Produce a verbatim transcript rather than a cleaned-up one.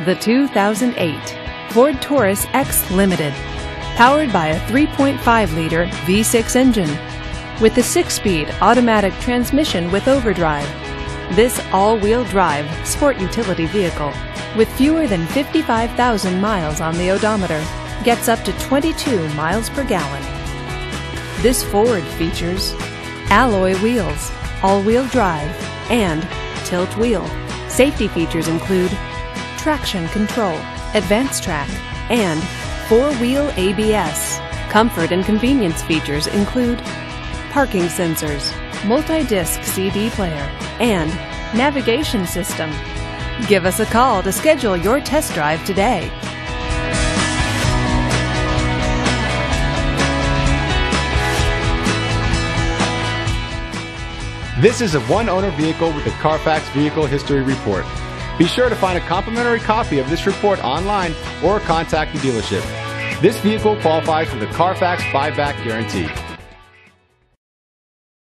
The two thousand eight Ford Taurus X Limited, powered by a three point five liter V six engine with a six-speed automatic transmission with overdrive. This all-wheel drive sport utility vehicle, with fewer than fifty-five thousand miles on the odometer, gets up to twenty-two miles per gallon. This Ford features alloy wheels, all-wheel drive, and tilt wheel. Safety features include traction control, advanced track, and four-wheel A B S. Comfort and convenience features include parking sensors, multi-disc C D player, and navigation system. Give us a call to schedule your test drive today. This is a one-owner vehicle with a Carfax Vehicle History Report. Be sure to find a complimentary copy of this report online or contact the dealership. This vehicle qualifies for the Carfax Buyback Guarantee.